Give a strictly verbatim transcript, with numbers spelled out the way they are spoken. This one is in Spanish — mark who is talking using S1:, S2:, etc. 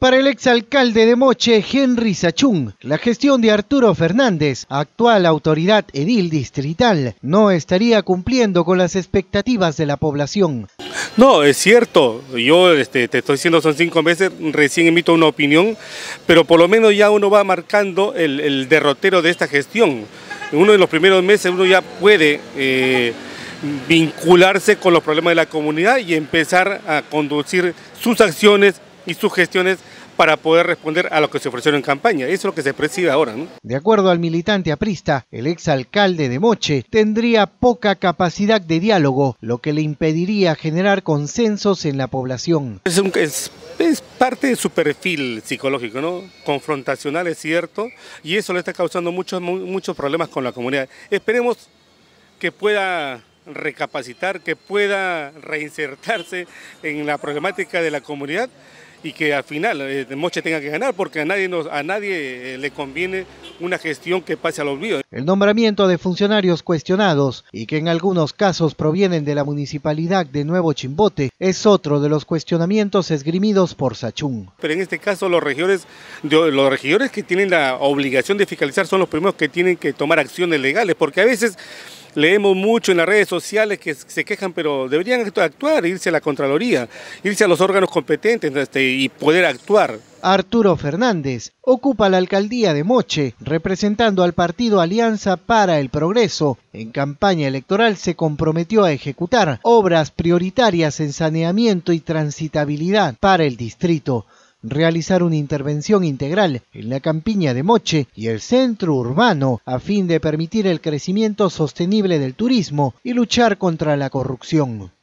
S1: Para el exalcalde de Moche, Henry Sachún, la gestión de Arturo Fernández, actual autoridad edil distrital, no estaría cumpliendo con las expectativas de la población.
S2: No, es cierto, yo este, te estoy diciendo son cinco meses, recién emito una opinión, pero por lo menos ya uno va marcando el, el derrotero de esta gestión. En uno de los primeros meses uno ya puede eh, vincularse con los problemas de la comunidad y empezar a conducir sus acciones y sus gestiones para poder responder a lo que se ofrecieron en campaña. Eso es lo que se percibe ahora, ¿no?
S1: De acuerdo al militante aprista, el exalcalde de Moche tendría poca capacidad de diálogo, lo que le impediría generar consensos en la población.
S2: Es, un, es, es parte de su perfil psicológico, ¿no? Confrontacional, es cierto, y eso le está causando muchos, muchos problemas con la comunidad. Esperemos que pueda recapacitar, que pueda reinsertarse en la problemática de la comunidad y que al final eh, Moche tenga que ganar, porque a nadie, nos, a nadie eh, le conviene una gestión que pase al olvido.
S1: El nombramiento de funcionarios cuestionados y que en algunos casos provienen de la municipalidad de Nuevo Chimbote es otro de los cuestionamientos esgrimidos por Sachún.
S2: Pero en este caso los regidores, los regidores que tienen la obligación de fiscalizar son los primeros que tienen que tomar acciones legales, porque a veces leemos mucho en las redes sociales que se quejan, pero deberían actuar, irse a la Contraloría, irse a los órganos competentes este, y poder actuar.
S1: Arturo Fernández ocupa la alcaldía de Moche, representando al partido Alianza para el Progreso. En campaña electoral se comprometió a ejecutar obras prioritarias en saneamiento y transitabilidad para el distrito, realizar una intervención integral en la campiña de Moche y el centro urbano a fin de permitir el crecimiento sostenible del turismo y luchar contra la corrupción.